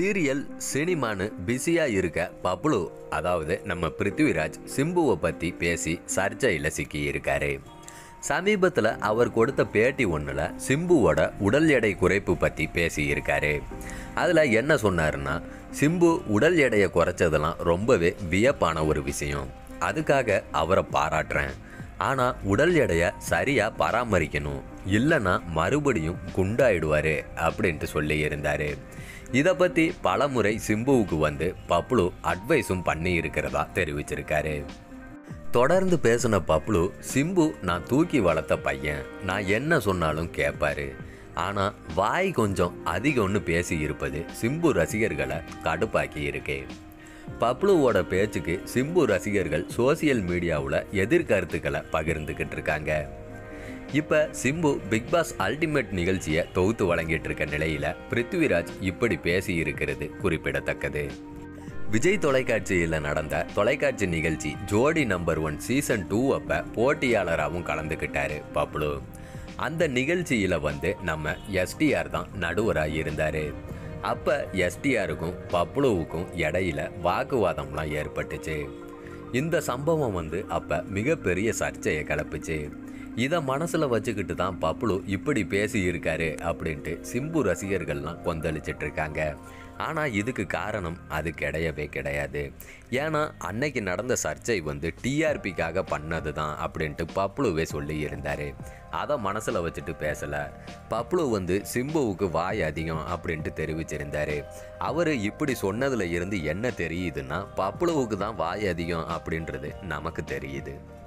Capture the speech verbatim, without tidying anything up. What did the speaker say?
Serial சினிமான்னு பிஸியாக இருக்க பப்ளு, அதாவது நம்ம பிருத்திவிராஜ், சிம்புவை பற்றி பேசி சர்ச்சையில் சிக்கி இருக்காரு. சமீபத்தில் அவர் கொடுத்த பேட்டி ஒன்றில் சிம்புவோட உடல் எடை குறைப்பு பற்றி பேசி இருக்காரு. அதில் என்ன சொன்னாருன்னா, சிம்பு உடல் எடையை குறைச்சதெல்லாம் ரொம்பவே வியப்பான ஒரு விஷயம். அதுக்காக அவரை பாராட்டுறேன். ஆனால் உடல் எடையை சரியாக பராமரிக்கணும், இல்லைன்னா மறுபடியும் குண்டாயிடுவார் அப்படின்ட்டு சொல்லி இருந்தார். இதை பற்றி பல முறை சிம்புவுக்கு வந்து பப்ளு அட்வைஸும் பண்ணி இருக்கிறதா தெரிவிச்சிருக்காரு. தொடர்ந்து பேசின பப்ளு, சிம்பு நான் தூக்கி வளர்த்த பையன், நான் என்ன சொன்னாலும் கேட்பாரு. ஆனால் வாய் கொஞ்சம் அதிகம்னு பேசி இருப்பது சிம்பு ரசிகர்களை கடுப்பாக்கி இருக்கு. பப்ளுவோட பேச்சுக்கு சிம்பு ரசிகர்கள் சோசியல் மீடியாவில் எதிர்கருத்துக்களை பகிர்ந்துக்கிட்டு இருக்காங்க. இப்போ சிம்பு பிக் பாஸ் அல்டிமேட் நிகழ்ச்சியை தொகுத்து வழங்கிட்டு இருக்க நிலையில் பிருத்திவிராஜ் இப்படி பேசி இருக்கிறது குறிப்பிடத்தக்கது. விஜய் தொலைக்காட்சியில் நடந்த தொலைக்காட்சி நிகழ்ச்சி ஜோடி நம்பர் ஒன் சீசன் டூ அப்போ போட்டியாளராகவும் கலந்துக்கிட்டாரு பப்ளு. அந்த நிகழ்ச்சியில் வந்து நம்ம எஸ்டிஆர் தான் நடுவராக இருந்தார். அப்போ எஸ்டிஆருக்கும் பப்ளுவுக்கும் இடையில வாக்குவாதம்லாம் ஏற்பட்டுச்சு. இந்த சம்பவம் வந்து அப்போ மிகப்பெரிய சர்ச்சையை கிளப்புச்சு. இதை மனசில் வச்சுக்கிட்டு தான் பப்ளு இப்படி பேசி இருக்காரு அப்படின்ட்டு சிம்பு ரசிகர்கள்லாம் கொந்தளிச்சிட்டு இருக்காங்க. ஆனால் இதுக்கு காரணம் அது கிடையவே கிடையாது. ஏன்னா அன்னைக்கு நடந்த சர்ச்சை வந்து டிஆர்பிக்காக பண்ணது தான் அப்படின்ட்டு பப்ளுவே சொல்லி இருந்தார். அதை மனசில் வச்சுட்டு பேசலை. பப்ளு வந்து சிம்புவுக்கு வாய் அதிகம் அப்படின்ட்டு தெரிவிச்சிருந்தார். அவர் இப்படி சொன்னதில் இருந்து என்ன தெரியுதுன்னா, பப்ளுவுக்கு தான் வாய் அதிகம் அப்படின்றது நமக்கு தெரியுது.